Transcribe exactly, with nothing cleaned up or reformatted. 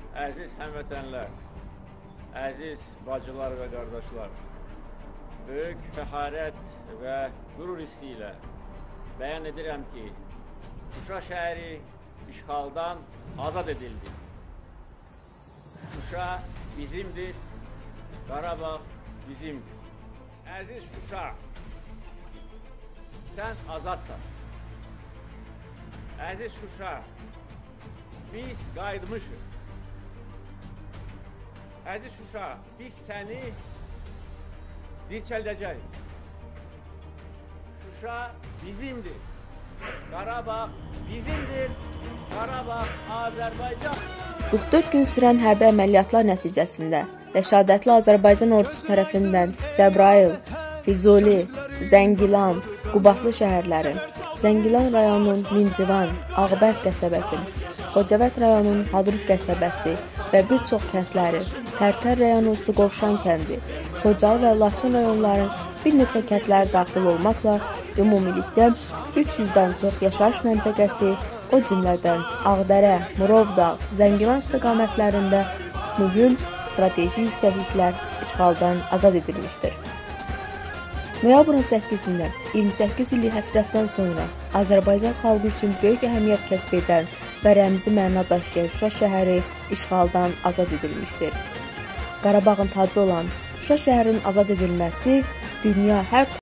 Əziz həmvətənlər, əziz bacılar və qardaşlar, böyük fəxarət və qürur hissi ilə bəyan edirəm ki, Şuşa şəhəri işğaldan azad edildi. Şuşa bizimdir, Qarabağ bizimdir. Əziz Şuşa, sən azadsan. Əziz Şuşa, biz qayıtmışıq. Əziz Şuşa, biz səni dirçəldəcəyik. Şuşa bizimdir. Qarabağ bizimdir. Qarabağ Azərbaycan. qırx dörd gün sürən hərbi əməliyyatlar nəticəsində rəşadətli Azərbaycan ordusu tərəfindən Cəbrayıl, Füzuli, Zəngilan, Qubadlı şəhərlərin, Zəngilan rayonunun Mincivan, Ağbərk qəsəbəsi, Xocavənd rayonunun Hadrut qəsəbəsi və bir çox kəndləri, Tərtər rayonu Suqovşan kəndi, Xocalı və Laçın rayonların bir neçə kəndləri daxil olmaqla ümumilikdə üç yüzdən çox yaşayış məntəqəsi, o cümlədən Ağdərə, Murovdağ, Zəngilan istiqamətlərində mühüm strateji yüksəkliklər işğaldan azad edilmişdir. Noyabrın səkkizindən iyirmi səkkiz illik həsrətdən sonra Azərbaycan xalqı üçün böyük əhəmiyyət kəsb edən və rəmzi məna daşıyan Şuşa şəhəri işğaldan azad edilmişdir. Qarabağın tacı olan Şuşa şəhərinin azad edilməsi dünya hər